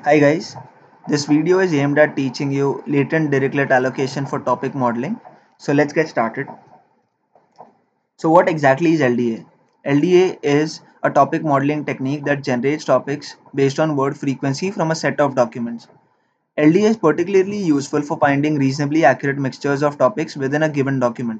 Hi guys, this video is aimed at teaching you latent Dirichlet allocation for topic modeling. So let's get started. So what exactly is LDA? LDA is a topic modeling technique that generates topics based on word frequency from a set of documents. LDA is particularly useful for finding reasonably accurate mixtures of topics within a given document.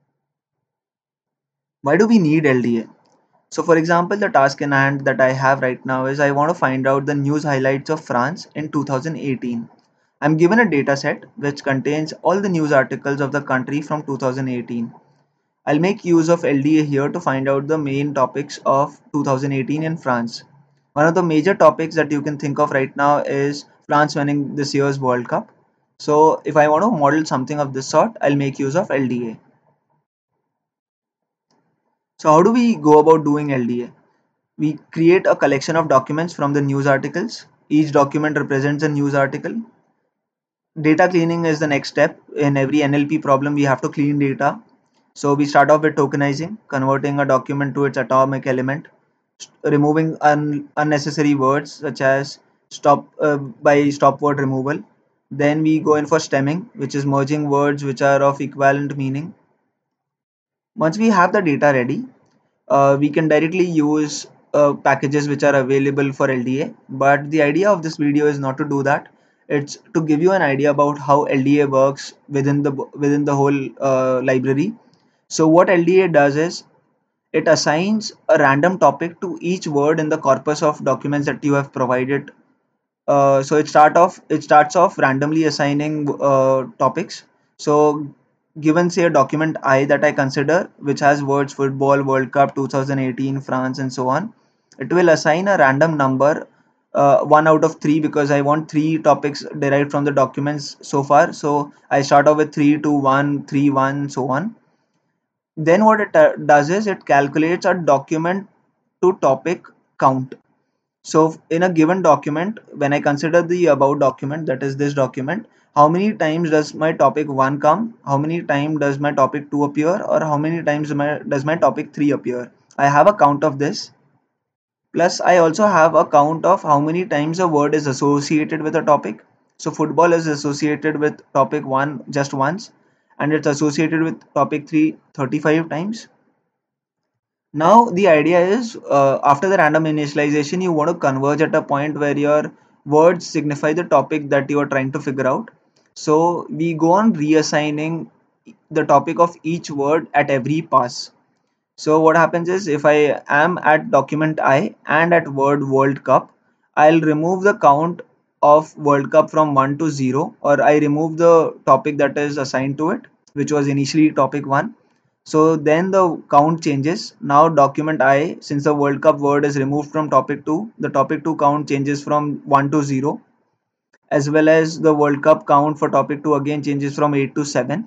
Why do we need LDA? So for example, the task in hand that I have right now is I want to find out the news highlights of France in 2018. I'm given a data set which contains all the news articles of the country from 2018. I'll make use of LDA here to find out the main topics of 2018 in France. One of the major topics that you can think of right now is France winning this year's World Cup. So if I want to model something of this sort, I'll make use of LDA. So how do we go about doing LDA? We create a collection of documents from the news articles. Each document represents a news article. Data cleaning is the next step. In every NLP problem, we have to clean data. So we start off with tokenizing, converting a document to its atomic element, removing unnecessary words such as stop word removal. Then we go in for stemming, which is merging words which are of equivalent meaning. Once we have the data ready, we can directly use packages which are available for LDA. But the idea of this video is not to do that. It's to give you an idea about how LDA works within the whole library. So what LDA does is it assigns a random topic to each word in the corpus of documents that you have provided. So it starts off randomly assigning topics. So given say a document I that I consider which has words football, World Cup 2018, France and so on, it will assign a random number, 1 out of 3, because I want 3 topics derived from the documents so far. So I start off with 3 2 1 3 1 so on. Then what it does is it calculates a document to topic count. So in a given document, when I consider the above document, that is this document, how many times does my topic 1 come, how many times does my topic 2 appear, or how many times does my topic 3 appear. I have a count of this. Plus I also have a count of how many times a word is associated with a topic. So football is associated with topic 1 just once, and it's associated with topic 3 35 times. Now the idea is, after the random initialization, you want to converge at a point where your words signify the topic that you are trying to figure out. So we go on reassigning the topic of each word at every pass. So what happens is, if I am at document I and at word World Cup, I'll remove the count of World Cup from 1 to 0, or I remove the topic that is assigned to it, which was initially topic 1. So then the count changes. Now document I, since the World Cup word is removed from topic 2, the topic 2 count changes from 1 to 0, as well as the World Cup count for topic 2 again changes from 8 to 7.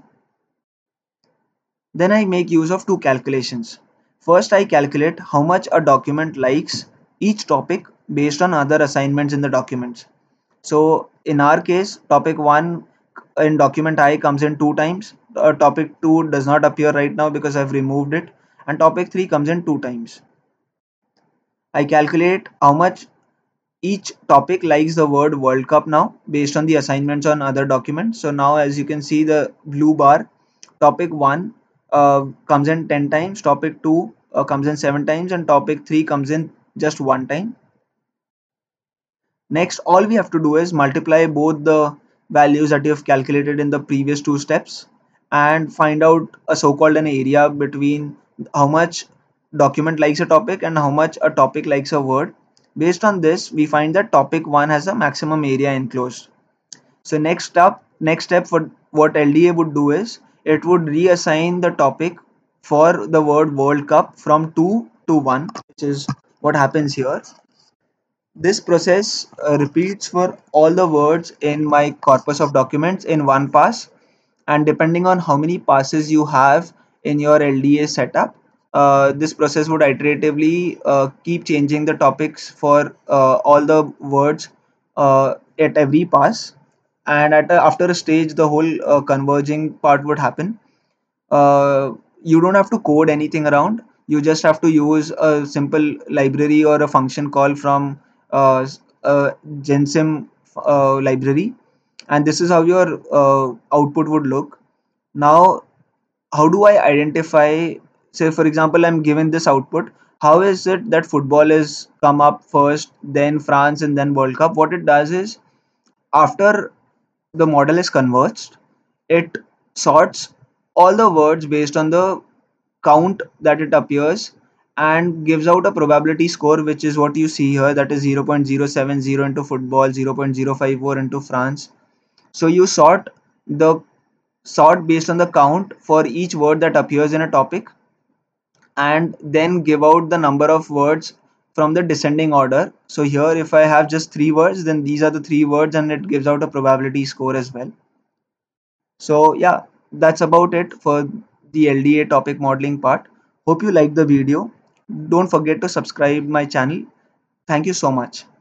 Then I make use of two calculations. First, I calculate how much a document likes each topic based on other assignments in the documents. So in our case, topic 1 in document I comes in 2 times. Topic 2 does not appear right now because I've removed it. And topic 3 comes in 2 times. I calculate how much each topic likes the word World Cup now based on the assignments on other documents. So now as you can see, the blue bar, topic 1 comes in 10 times, topic 2 comes in 7 times, and topic 3 comes in just 1 time. Next, all we have to do is multiply both the values that you have calculated in the previous 2 steps and find out a so-called an area between how much document likes a topic and how much a topic likes a word. Based on this, we find that topic 1 has a maximum area enclosed. So next step for what LDA would do is it would reassign the topic for the word World Cup from 2 to 1, which is what happens here. This process repeats for all the words in my corpus of documents in one pass, and depending on how many passes you have in your LDA setup, this process would iteratively keep changing the topics for all the words at every pass, and after a stage the whole converging part would happen. You don't have to code anything around. You just have to use a simple library or a function call from Gensim library, and this is how your output would look. Now, how do I identify, say for example, I'm given this output, how is it that football is come up first, then France, and then World Cup? What it does is, after the model is converged, it sorts all the words based on the count that it appears and gives out a probability score, which is what you see here, that is 0.070 into football, 0.054 into France. So you sort based on the count for each word that appears in a topic, and then give out the number of words from the descending order. So here, if I have just three words, then these are the three words, and it gives out a probability score as well. So yeah, that's about it for the LDA topic modeling part. Hope you liked the video. Don't forget to subscribe my channel. Thank you so much.